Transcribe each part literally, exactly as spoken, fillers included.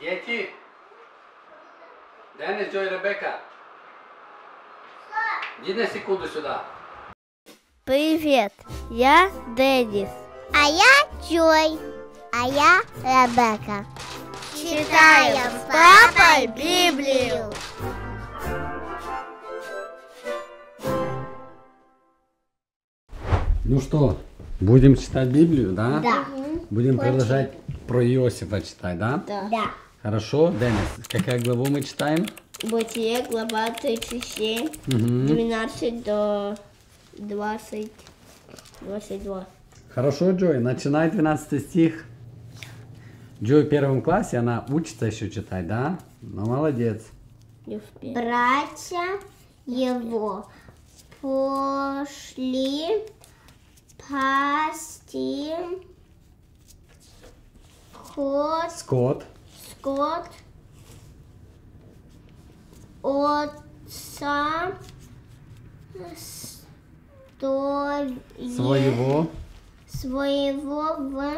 Дети! Денис, Джой, Ребекка! Иди на секунду сюда. Привет, я Денис. А я Джой. А я Ребекка. Читаем с папой Библию. Ну что, будем читать Библию, да? Да. Будем продолжать про Иосифа читать, да? Да. Да. Хорошо, Денис, какая главу мы читаем? Бытие, глава тридцать семь, Угу. двенадцать до двадцать, двадцать два. Хорошо, Джой, начинай двенадцатый стих. Джой в первом классе, она учится еще читать, да? Ну, молодец. Не успел. Братья его пошли пасти ход, Скот. скот отца сто- Своего. своего в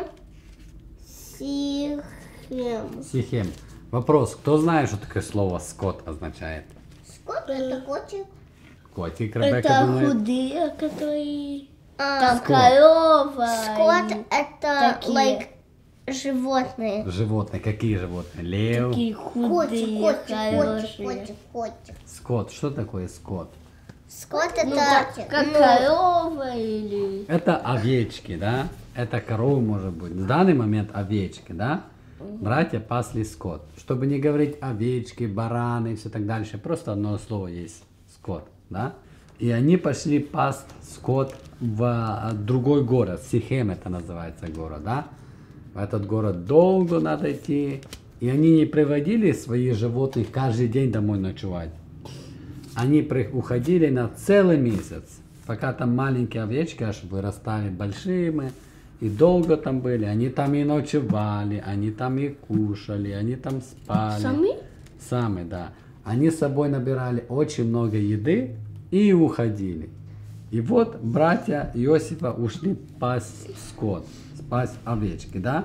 Сихем. Сихем. Вопрос, кто знает, что такое слово скот означает? Скот это котик. Котик, Ребекка Это думает. худые, которые... А, Там Скот. корова. Скот и это такие. like животные. Животные. Какие животные? Лев. Такие Котик, худые, котик, котик, хорошие. котик, котик. Скот. Что такое скот? Скот Ну, это так, как ну, корова или... Это овечки, да? Это коровы, может быть. В данный момент овечки, да? Братья пасли скот. Чтобы не говорить овечки, бараны и все так дальше, просто одно слово есть скот, да? И они пошли пасть скот в а, другой город. Сихем это называется город, да? В этот город долго надо идти. И они не приводили своих животных каждый день домой ночевать. Они при- уходили на целый месяц, пока там маленькие овечки аж вырастали большими, и долго там были. Они там и ночевали, они там и кушали, они там спали. Сами? Сами, да. Они с собой набирали очень много еды и уходили. И вот братья Иосифа ушли пасть скот, пасть овечки, да?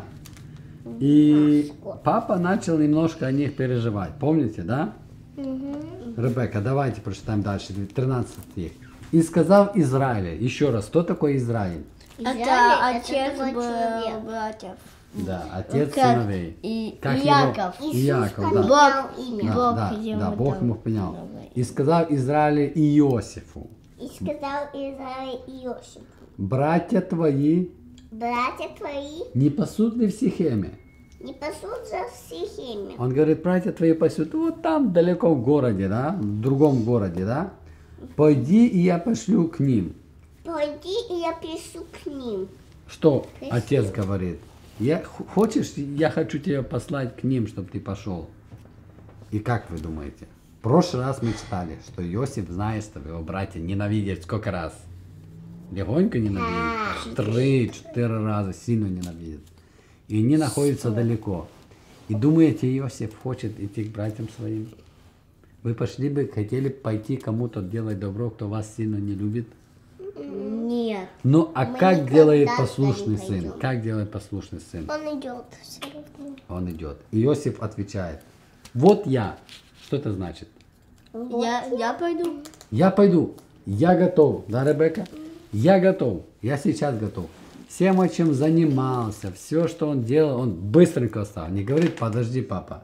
И папа начал немножко о них переживать. Помните, да? Ребекка, давайте прочитаем дальше, тринадцатый стих. «И сказал Израиль», еще раз, кто такой Израиль? Израиль Это отец другой был человек. братьев. Да, отец Как сыновей. и Как его- Яков. И Яков, да. Бог, имя. Бог Да, да, ему да, Бог дал. ему понял. Давай. «И сказал Израиль и Иосифу, И сказал Израиль Иосифу: братья твои братья твои не пасут ли в Сихеме?» не пасут за Сихеме. Он говорит, братья твои пасут вот там далеко в городе, да, в другом городе, да. Пойди, и я пошлю к ним. Пойди, и я пишу к ним. Что отец говорит? Я, х- хочешь, я хочу тебя послать к ним, чтобы ты пошел. И как вы думаете? В прошлый раз мы читали, что Иосиф знает, что его братья ненавидят сколько раз? Легонько ненавидят. Три, четыре раза сильно ненавидят. И они находятся далеко. И думаете, Иосиф хочет идти к братьям своим? Вы пошли бы, хотели пойти кому-то делать добро, кто вас сильно не любит? Нет. Ну, а Мы как никогда делает туда послушный не сын? пойдем. Как делает послушный сын? Он идет все равно. Он идет. Иосиф отвечает, вот я. Что это значит? Я, я пойду. Я пойду. Я готов. Да, Ребекка? Я готов. Я сейчас готов. Всем, чем занимался, все, что он делал, он быстренько стал. Не говорит, подожди, папа.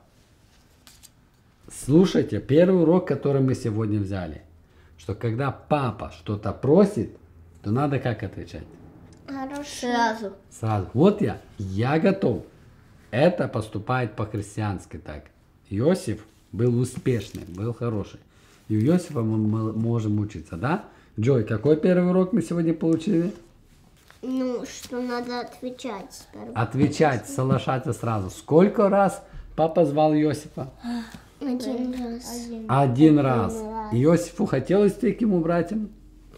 Слушайте, первый урок, который мы сегодня взяли, что когда папа что-то просит, то надо как отвечать? Хорошо. Сразу. Сразу. Вот я. Я готов. Это поступает по-христиански так. Иосиф был успешный, был хороший. И у Иосифа мы мы можем учиться, да? Джой, какой первый урок мы сегодня получили? Ну, что надо отвечать сперва. Отвечать, соглашаться сразу. Сколько раз папа звал Иосифа? Один раз. Один раз. Иосифу хотелось идти к ему братьям?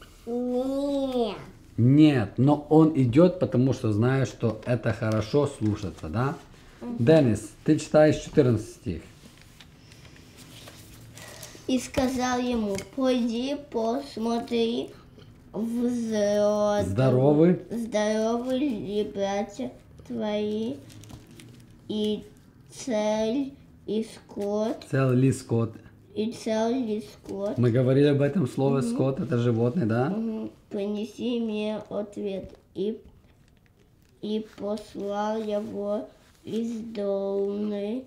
Нет. Нет, но он идет, потому что знает, что это хорошо слушаться, да? Денис, ты читаешь четырнадцатый стих. И сказал ему, пойди посмотри, взрослые, Здоровы? здоровы ли братья твои, и цель и скот, Целый скот. и целый скот. Мы говорили об этом слове скот, это животное, да? Мгм. Принеси мне ответ. И, и послал его из долны,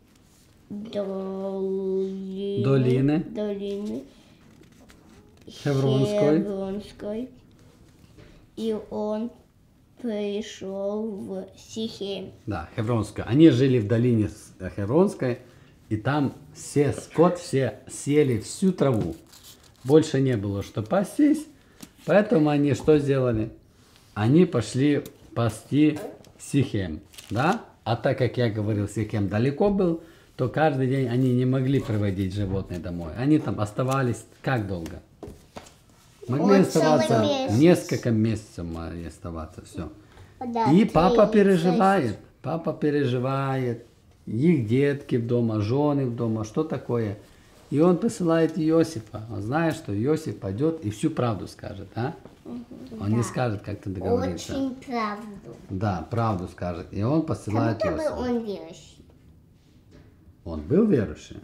долины, Долины. долины Хевронской. Хевронской. И он пришел в Сихем. Да, Хевронская. Они жили в долине с- э, Хевронской, и там все скот, все съели всю траву. Больше не было что пастись, поэтому они что сделали? Они пошли пасти Сихем, да? А так как я говорил, Сихем далеко был, то каждый день они не могли приводить животные домой. Они там оставались как долго? Могли Он оставаться целый месяц. несколько месяцев, могли оставаться, все. Да, И папа тридцать. переживает, папа переживает, их детки дома, жены дома, что такое. И он посылает Иосифа. Он знает, что Иосиф пойдет и всю правду скажет, а? Он не скажет, как ты договорился. Очень правду. Да, правду скажет. И он Как посылает будто бы Иосифа. он верующий. Он был верующий?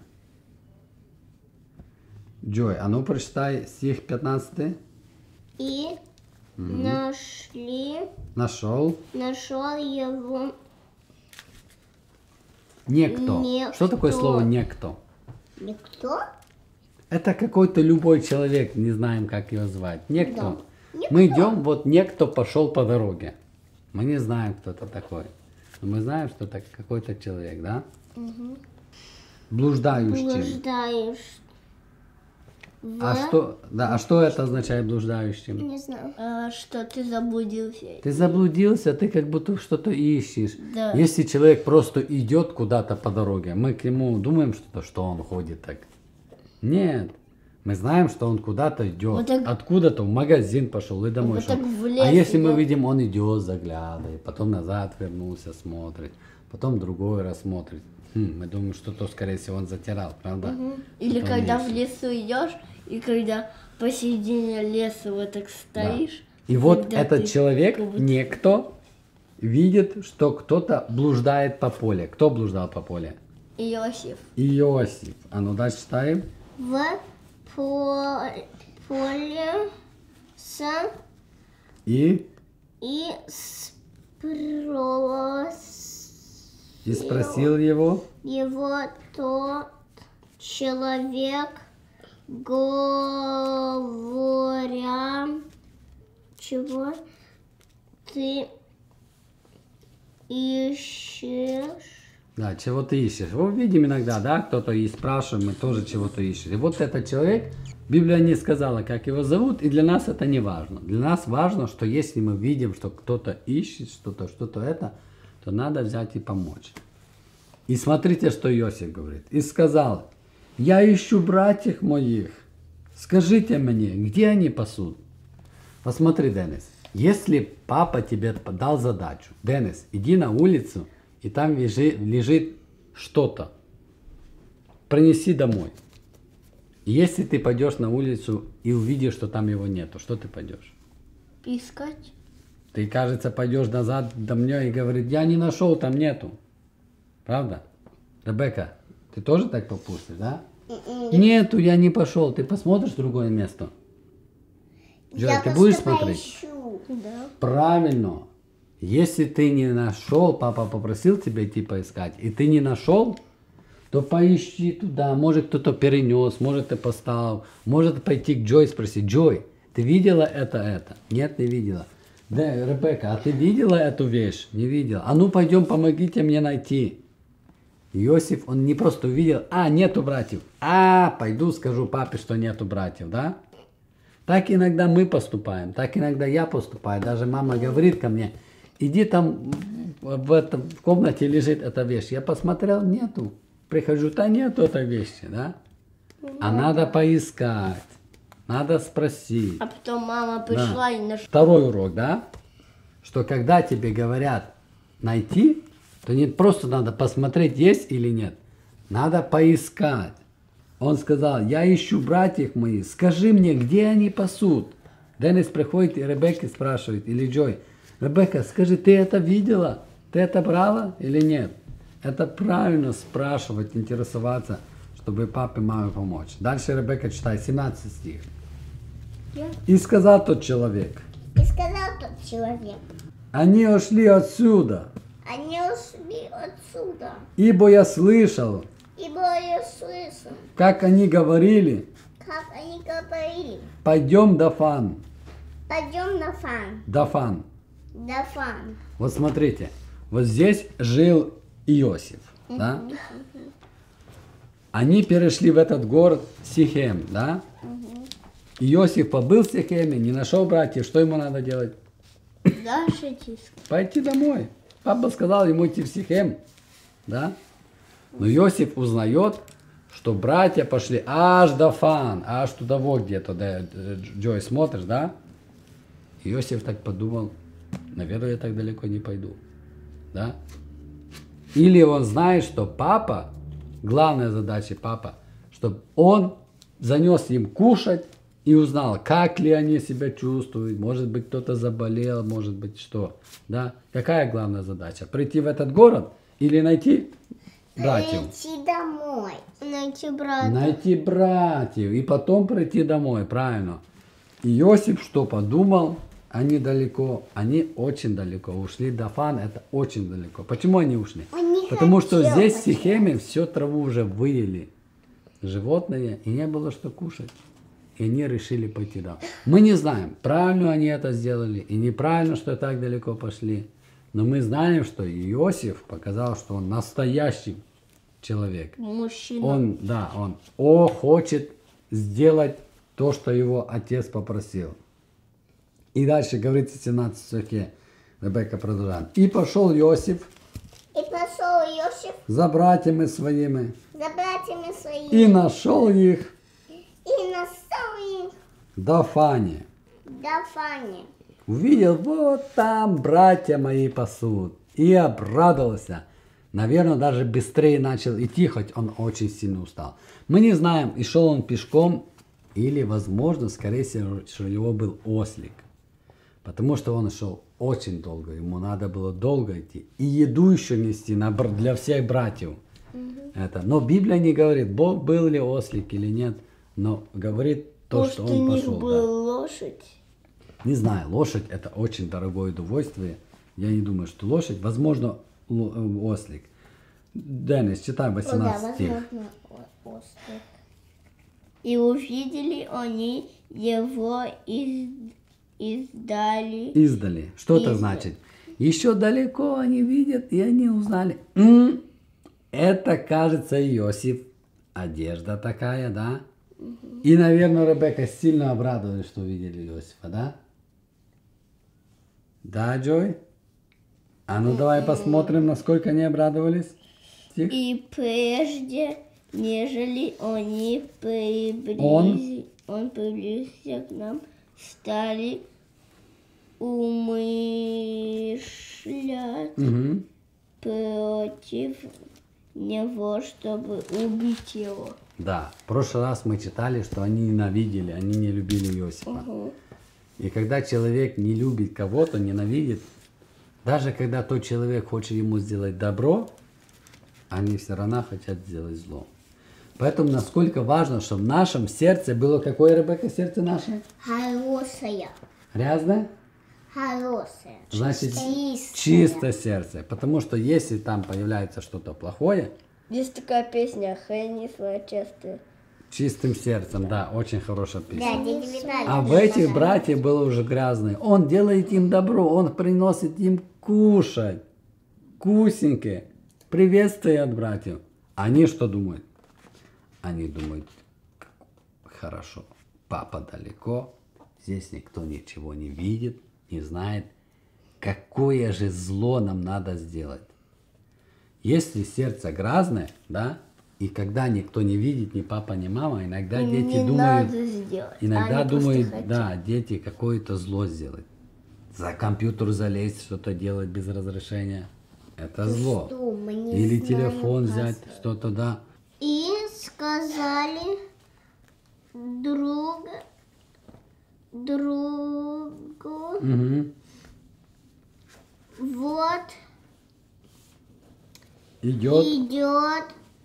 Джой, а ну прочитай стих пятнадцатый. И нашли, Нашел. нашел его Некто. Некто. Что такое слово некто? Никто? Это какой-то любой человек, не знаем, как его звать. Некто. Да. Мы идем, вот некто пошел по дороге. Мы не знаем, кто это такой. Но мы знаем, что это какой-то человек, да? Блуждающий. блуждаешь. А что, да, а что это означает блуждающим? Не знаю. А, что ты заблудился. Ты заблудился, ты как будто что-то ищешь. Да. Если человек просто идет куда-то по дороге, мы к нему думаем, что, что он ходит так. Нет. Мы знаем, что он куда-то идет. Вот так- Откуда-то в магазин пошел и домой Вот шел. так в А лес если мы идет. видим, он идет, заглядывает, потом назад вернулся, смотрит, потом другой раз смотрит. Хм, мы думаем, что то, скорее всего, он затирал, правда? Или Что-то он когда в ищет. лесу идешь, и когда посередине леса вот так Да. стоишь. И вот когда этот ты человек, как будто- некто, видит, что кто-то блуждает по полю. Кто блуждал по полю? Иосиф. Иосиф. А ну дальше читаем. В по- поле с И, и спрос и спросил его. его тот человек, говоря, чего ты ищешь? Да, чего ты ищешь? Вот видим иногда, да, кто-то и спрашивает, мы тоже чего-то ищем. И вот этот человек, Библия не сказала, как его зовут, и для нас это не важно. Для нас важно, что если мы видим, что кто-то ищет что-то, что-то это, то надо взять и помочь. И смотрите, что Иосиф говорит. И сказал, я ищу братьев моих, скажите мне, где они пасут? Посмотри, Денис, если папа тебе дал задачу, Денис, иди на улицу, и там лежи- лежит что-то, принеси домой. Если ты пойдешь на улицу и увидишь, что там его нету, что ты пойдешь? Искать. Ты, кажется, пойдешь назад до меня и говорит, я не нашел, там нету. Правда? Ребекка, ты тоже так попустишь, да? Нету, я не пошел. Ты посмотришь в другое место? Джой, Я ты будешь просто смотреть? поищу. Да. Правильно. Если ты не нашел, папа попросил тебя идти поискать, и ты не нашел, то поищи туда. Может, кто-то перенес, может, ты поставил, может пойти к Джой спросить, Джой, ты видела это, это? Нет, не видела. Да, Ребекка, а ты видела эту вещь? Не видела. А ну пойдем, помогите мне найти. Иосиф, он не просто увидел, а, нету братьев. А, пойду скажу папе, что нету братьев, да? Так иногда мы поступаем, так иногда я поступаю. Даже мама говорит ко мне, иди там в, этом, в комнате лежит эта вещь. Я посмотрел, нету. Прихожу, да нету этой вещи, да? А надо поискать, надо спросить. А потом мама пришла и нашла. Второй урок, да? Что когда тебе говорят найти, то не просто надо посмотреть, есть или нет. Надо поискать. Он сказал, я ищу братьев моих, скажи мне, где они пасут. Денис приходит и Ребекка спрашивает, или Джой, Ребекка, скажи, ты это видела? Ты это брала или нет? Это правильно спрашивать, интересоваться, чтобы папе и маме помочь. Дальше Ребекка читает семнадцатый стих. И сказал тот человек: И сказал тот человек: они ушли отсюда, они ушли отсюда, ибо я слышал, ибо я слышал, как они говорили: как они говорили: пойдем Дафан. пойдем на фан, Дафан. на фан. Вот смотрите, вот здесь жил Иосиф, да? Они перешли в этот город Сихем, да? Иосиф побыл в Сихеме, не нашел братьев, что ему надо делать? Дальше тиск. Пойти домой. Папа сказал ему идти в Сихем, да? Но Иосиф узнает, что братья пошли аж до Фан, аж туда вот где-то, да, Джой, смотришь, да? Иосиф так подумал: наверное, я так далеко не пойду, да? Или он знает, что папа, главная задача папа, чтобы он занес им кушать и узнал, как ли они себя чувствуют, может быть, кто-то заболел, может быть, что, да? Какая главная задача? Прийти в этот город или найти братьев? Идти домой. Найти брата. Найти братьев и потом прийти домой, правильно. Иосиф что подумал? Они далеко, они очень далеко ушли. Дафан это очень далеко. Почему они ушли? Он не Потому что хотел здесь в хотеть. Сихеме все траву уже выели. Животные, и не было что кушать. И они решили пойти домой. Мы не знаем, правильно они это сделали и неправильно, что так далеко пошли. Но мы знаем, что Иосиф показал, что он настоящий человек. Мужчина. Он, да, он о, хочет сделать то, что его отец попросил. И дальше говорится в семнадцатом стихе, Ребекка продолжает. И пошел Иосиф И пошел Иосиф за братьями своими за братьями своими и нашел их и настал их в Дафане. в Дафане. Увидел, вот там братья мои пасут. И обрадовался. Наверное, даже быстрее начал идти, хоть он очень сильно устал. Мы не знаем, и шел он пешком, или, возможно, скорее всего, что у него был ослик. Потому что он шел очень долго, ему надо было долго идти. И еду еще нести на, бр- для всех братьев. Это. Но Библия не говорит, Бог был ли ослик или нет, но говорит то, Может, что у он них пошел. была Да. лошадь. Не знаю, лошадь это очень дорогое удовольствие. Я не думаю, что лошадь, возможно, ло- э, ослик. Денис, читай О, да, восемнадцатый стих. возможно, о- ослик. И увидели они его из, издали. Издали. Что это Издали. значит? Еще далеко они видят, и они узнали. М, это, кажется, Иосиф. Одежда такая, да? И, наверное, Ребекка сильно обрадовалась, что увидели Иосифа, да? Да, Джой? А ну давай посмотрим, насколько они обрадовались. Стих. И прежде, нежели они приблизи... Он? он приблизился к нам, стали умышлять Мгм. против него, чтобы убить его. Да, в прошлый раз мы читали, что они ненавидели, они не любили Иосифа. Угу. И когда человек не любит кого-то, ненавидит, даже когда тот человек хочет ему сделать добро, они все равно хотят сделать зло. Поэтому насколько важно, чтобы в нашем сердце было какое, Ребекка, сердце наше? Хорошая. Грязное? Хорошая. Значит, Чистое. чистое сердце. Потому что если там появляется что-то плохое, Есть такая песня «Хэнни своя часто». чистым сердцем, да, очень хорошая песня. Да, дядя Виталий. А в этих братьев было уже грязное. Он делает им добро, он приносит им кушать, вкусненькое, приветствие от братьев. Они что думают? Они думают, хорошо, папа далеко, здесь никто ничего не видит, не знает, какое же зло нам надо сделать. Если сердце грязное, да, и когда никто не видит, ни папа, ни мама, иногда Им дети не думают, надо сделать. иногда Они просто думают, хотят. да, дети какое-то зло сделать. За компьютер залезть, что-то делать без разрешения. Это зло. Что, мы не Или знаем телефон про взять, зло. что-то, да. И сказали друг другу, Мгм. вот Идет. Идет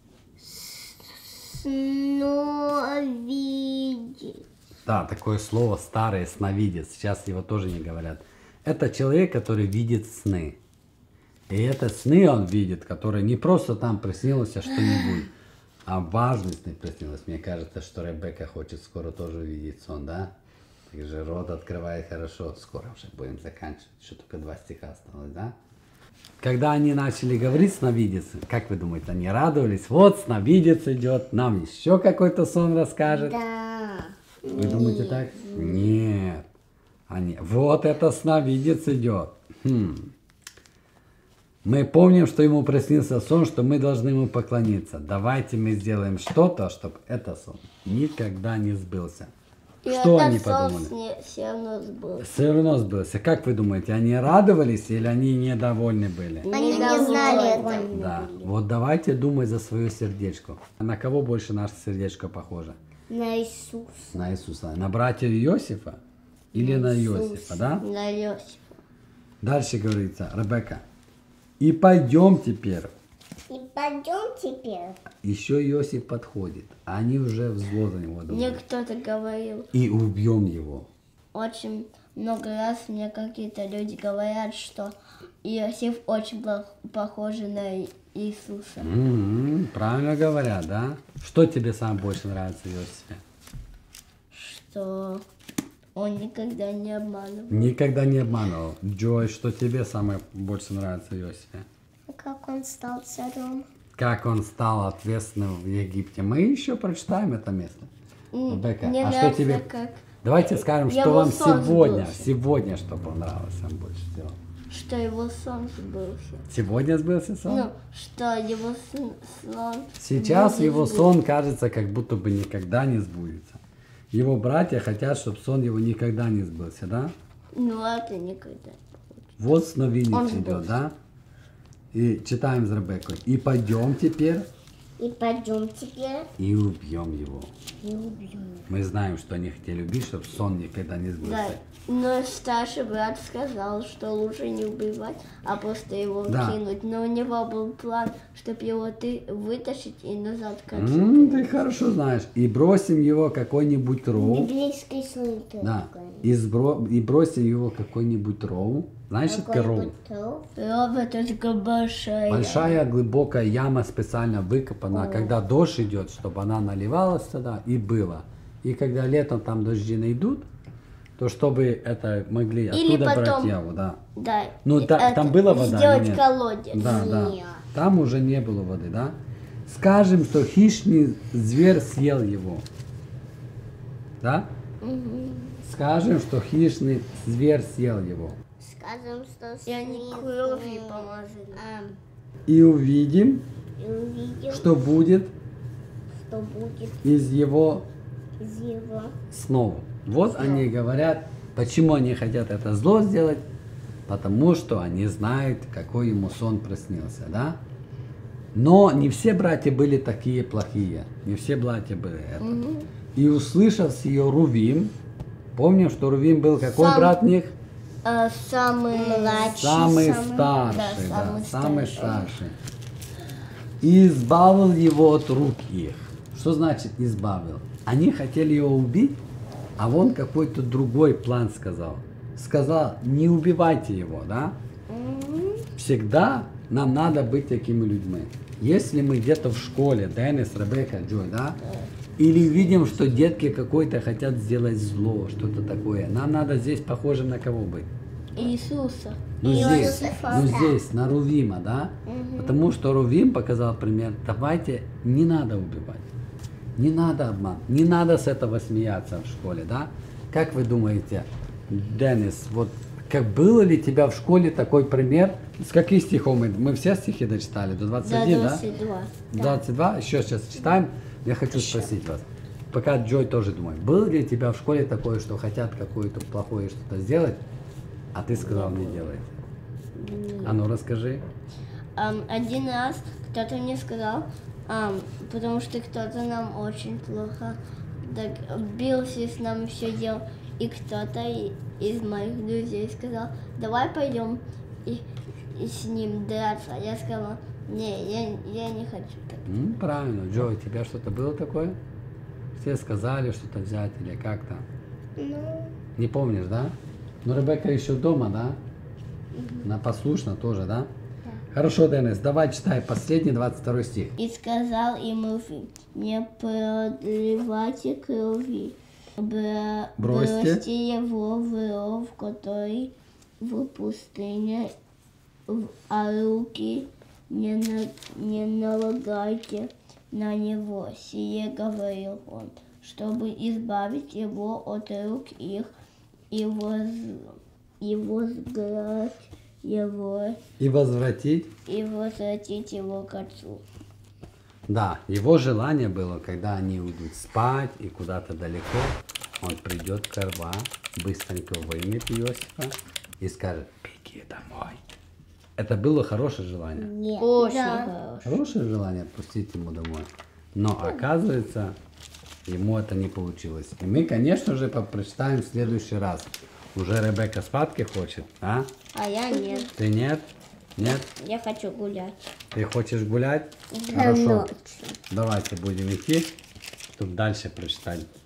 сновидец. Да, такое слово старое, сновидец. Сейчас его тоже не говорят. Это человек, который видит сны. И это сны он видит, которые не просто там приснилось что-нибудь, а важные сны приснилось. Мне кажется, что Ребекка хочет скоро тоже увидеть сон, да? Так же рот открывает хорошо. Скоро уже будем заканчивать. Еще только два стиха осталось, да? Когда они начали говорить сновидец, как вы думаете, они радовались? Вот сновидец идет, нам еще какой-то сон расскажет. Да. Вы думаете так? Нет. Они, вот это сновидец идет. Хм. Мы помним, что ему приснился сон, что мы должны ему поклониться. Давайте мы сделаем что-то, чтобы этот сон никогда не сбылся. И Что этот они сон подумали? сне- все равно сбылся. Все равно сбылся. Как вы думаете, они радовались или они недовольны были? Они не знали это. Да. Вот давайте думать за свое сердечко. На кого больше наше сердечко похоже? На Иисуса. На Иисуса. На братьев Иосифа или на Иосифа, да? На Иосифа. Дальше говорится, Ребекка. И пойдем теперь. И пойдем теперь. Еще Иосиф подходит. а Они уже в зло за него Мне думают. кто-то говорил, И убьем его. очень много раз мне какие-то люди говорят, что Иосиф очень плох- похож на Иисуса. М-м, правильно говорят, да? Что тебе самое больше нравится в Иосифе? Что он никогда не обманывал. Никогда не обманывал. Джой, что тебе самое больше нравится в Иосифе? Как он стал царем. Как он стал ответственным в Египте. Мы еще прочитаем это место. М, Ребекка, мне а что нравится, тебе... как, Давайте скажем, Я что его вам сон сегодня, сбылся. сегодня что понравилось вам больше всего. что его сон сбылся. Сегодня сбылся сон? Ну, что его сон... сон Сейчас будет его сбыться. сон кажется, как будто бы никогда не сбудется. Его братья хотят, чтобы сон его никогда не сбылся, да? Ну, это никогда. Вот сновидец Он идет, сбылся. да? И читаем с Ребеккой. И пойдем теперь И пойдем теперь. и убьем его. И убьем. Мы знаем, что они хотели убить, чтобы сон никогда не Да, сбылся. но старший брат сказал, что лучше не убивать, а просто его Да. кинуть. Но у него был план, чтобы его ты вытащить и назад катить. М, ты хорошо знаешь. И бросим его какой-нибудь ров. Библейский сон Да. И, сбро... и бросим его какой-нибудь ров. Знаешь, что такое ров? Ров это такая большая. Большая глубокая яма специально выкопана, когда дождь идет, чтобы она наливалась туда и было. И когда летом там дожди найдут, то чтобы это могли Или оттуда брать потом- яву, да. Да. Ну, и та- это, там была вода или Сделать нет? колодец. Да, да. Нет. Там уже не было воды, да? Скажем, что хищный зверь съел его. Да? Скажем, что хищный зверь съел его. Скажем, что И они снится, кровью помазали. ам, И увидим, и увидим, что будет что будет из его из его. снов. Вот они говорят, почему они хотят это зло сделать, потому что они знают, какой ему сон приснился, да? Но не все братья были такие плохие, не все братья были это. И услышав с ее Рувим, помним, что Рувим был какой Сам- брат них? А, самый Младший. Самый самый- старший, да, да, самый самый старший. старший. И избавил его от рук их. Что значит избавил? Они хотели его убить, а он какой-то другой план сказал. Сказал, не убивайте его, да? Всегда нам надо быть такими людьми. Если мы где-то в школе, Денис, Ребекка, Джой, да? Или видим, что детки какой-то хотят сделать зло, что-то такое, нам надо здесь похожим на кого быть? Иисуса. Ну Иосифа. здесь, ну здесь, на Рувима, да? Потому что Рувим показал пример, давайте, не надо убивать, не надо обман, не надо с этого смеяться в школе, да? Как вы думаете, Денис, вот как было ли у тебя в школе такой пример? С каких стихов мы, мы все стихи дочитали? До двадцати Да, один, да? двадцать два. двадцать два, еще сейчас читаем. Я хочу спросить вас, пока Джой тоже думает, было ли у тебя в школе такое, что хотят какое-то плохое что-то сделать, а ты сказал не делай? А ну расскажи. Ам, один раз кто-то мне сказал, ам, потому что кто-то нам очень плохо так, бился с нами все делал, и кто-то и- из моих друзей сказал, давай пойдем и, и с ним драться. Я сказала, Не, я, я не хочу так. М, правильно. Джо, у тебя что-то было такое? Все сказали что-то взять или как-то? Ну, Не помнишь, да? Ну, Ребекка еще дома, да? Она послушна тоже, да? Хорошо, Денис, давай читай последний двадцать второй стих. И сказал ему Фи, не проливайте крови, бра- Бросьте. бросьте его в ров, который в пустыне, в- а руки не, на- не налагайте на него. Сие говорил он, чтобы избавить его от рук их и, воз, и возграть его И возвратить. и возвратить его к отцу. Да, его желание было, когда они уйдут спать и куда-то далеко, он придет к рва, быстренько вымет Иосифа и скажет, беги домой. Это было хорошее желание. нет. Очень Да. хорошо. Хорошее желание отпустить ему домой. Но оказывается, ему это не получилось. И мы, конечно же, прочитаем в следующий раз. Уже Ребекка спадки хочет, а? А я нет. Ты нет? Нет? Я хочу гулять. Ты хочешь гулять? До Хорошо. ночи. Давайте будем идти, чтобы дальше прочитать